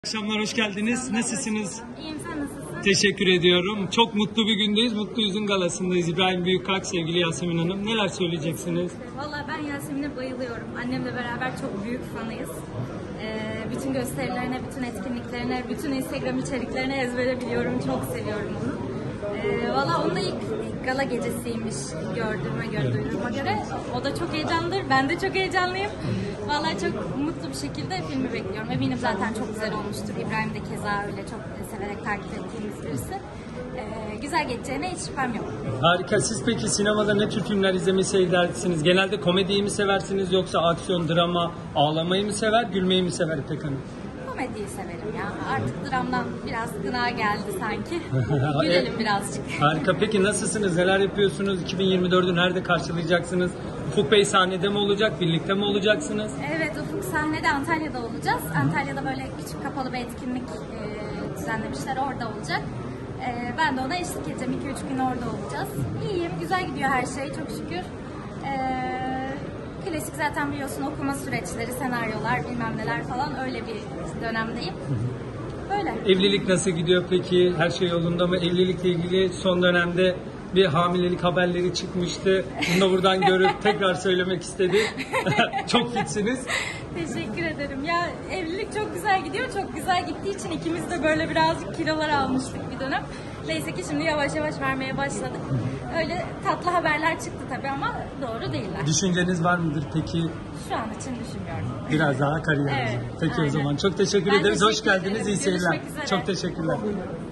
Akşamlar, hoş geldiniz. Nasılsınız? İyiyim, sen nasılsın? Teşekkür ediyorum. Çok mutlu bir gündeyiz. Mutlu Yüz'ün galasındayız. İbrahim Büyükak, sevgili Yasemin Hanım. Neler söyleyeceksiniz? Valla ben Yasemin'e bayılıyorum. Annemle beraber çok büyük fanıyız. Bütün gösterilerine, bütün etkinliklerine, bütün Instagram içeriklerini ezbere biliyorum. Çok seviyorum onu. Valla onunla ilk gala gecesiymiş gördüğüme göre, duyduğuma göre. O da çok heyecanlıdır. Ben de çok heyecanlıyım. Valla çok mutlu bir şekilde filmi bekliyorum. Eminim zaten çok güzel olmuştur. İbrahim de keza öyle çok severek takip ettiğimiz birisi. Güzel geçeceğine hiç şüphem yok. Harika. Siz peki sinemada ne tür filmler izlemeyi seversiniz? Genelde komediyi mi seversiniz yoksa aksiyon, drama, ağlamayı mı sever, gülmeyi mi sever İpek Hanım? Komediyi severim ya. Artık dramdan biraz gına geldi sanki. Gülelim birazcık. Harika. Peki nasılsınız? Neler yapıyorsunuz? 2024'ü nerede karşılayacaksınız? Ufuk Bey sahnede mi olacak? Birlikte mi olacaksınız? Evet, Ufuk sahnede Antalya'da olacağız. Antalya'da böyle küçük kapalı bir etkinlik düzenlemişler. Orada olacak. Ben de ona eşlik edeceğim. 2-3 gün orada olacağız. İyiyim. Güzel gidiyor her şey. Çok şükür. Klasik zaten biliyorsun, okuma süreçleri, senaryolar, bilmem neler falan, öyle bir dönemdeyim. Böyle. Evlilik nasıl gidiyor peki? Her şey yolunda mı? Evlilikle ilgili son dönemde bir hamilelik haberleri çıkmıştı. Bunu da buradan görüp tekrar söylemek istedi. Çok fitsiniz. Teşekkür ederim. Ya evlilik çok güzel gidiyor. Çok güzel gittiği için ikimiz de böyle birazcık kilolar almıştık bir dönem. Neyse ki şimdi yavaş yavaş vermeye başladık. Öyle tatlı haberler çıktı tabii ama doğru değiller. Düşünceniz var mıdır peki? Şu an için düşünmüyorum. Biraz daha kariyer. Evet, Peki aynen. o zaman çok teşekkür Ben ederiz. Hoş teşekkür geldiniz. ederim. İyi seyirler. Görüşmek üzere. Çok teşekkürler.